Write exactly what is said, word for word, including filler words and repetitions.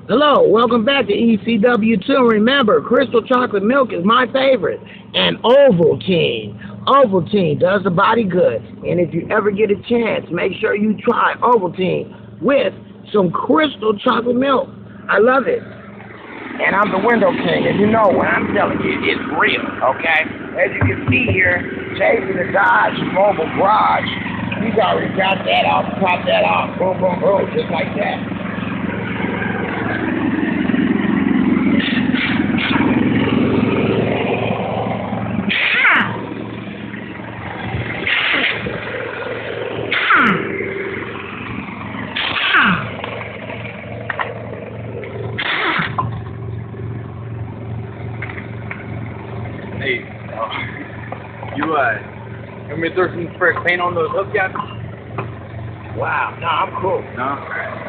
Hello, welcome back to E C W two. Remember, crystal chocolate milk is my favorite. And WindowKing. WindowKing does the body good. And if you ever get a chance, make sure you try WindowKing with some crystal chocolate milk. I love it. And I'm the WindowKing, and you know what I'm telling you, it's real, okay? As you can see here, chasing the Dodge Mobile Garage. He's already got that off, popped that off, boom, boom, boom, just like that. Hey, uh, you, uh, want me to throw some fresh paint on those hubcaps? Wow, no, I'm cool. No?